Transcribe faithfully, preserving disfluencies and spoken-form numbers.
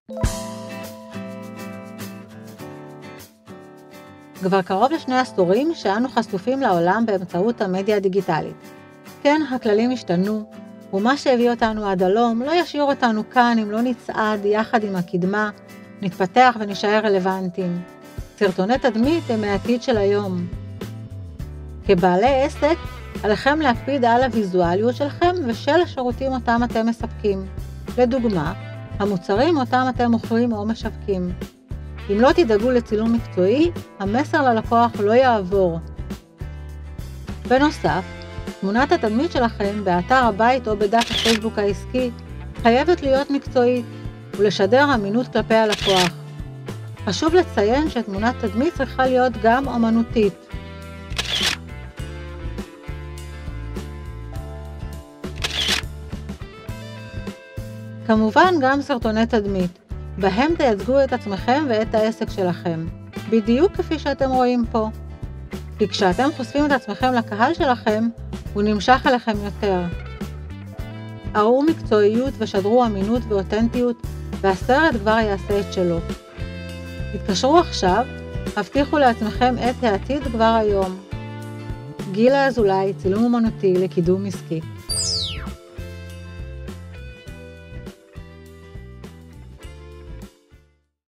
כבר קרוב לשני עשורים שאנו חשופים לעולם באמצעות המדיה הדיגיטלית. כן, הכללים השתנו, ומה שהביא אותנו עד הלום לא ישאיר אותנו כאן אם לא נצעד יחד עם הקדמה, נתפתח ונשאר רלוונטיים. סרטוני תדמית הם העתיד של היום. כבעלי עסק, עליכם להקפיד על הוויזואליות שלכם ושל השירותים אותם אתם מספקים. לדוגמה, המוצרים אותם אתם מוכרים או משווקים. אם לא תדאגו לצילום מקצועי, המסר ללקוח לא יעבור. בנוסף, תמונת התדמית שלכם באתר הבית או בדף הפייסבוק העסקי חייבת להיות מקצועית ולשדר אמינות כלפי הלקוח. חשוב לציין שתמונת תדמית צריכה להיות גם אומנותית. כמובן גם סרטוני תדמית, בהם תייצגו את עצמכם ואת העסק שלכם, בדיוק כפי שאתם רואים פה. כי כשאתם חושפים את עצמכם לקהל שלכם, הוא נמשך אליכם יותר. הראו מקצועיות ושדרו אמינות ואותנטיות, והסרט כבר יעשה את שלו. התקשרו עכשיו, הבטיחו לעצמכם את העתיד כבר היום. גילה אזולאי, צילום אומנותי לקידום עסקי.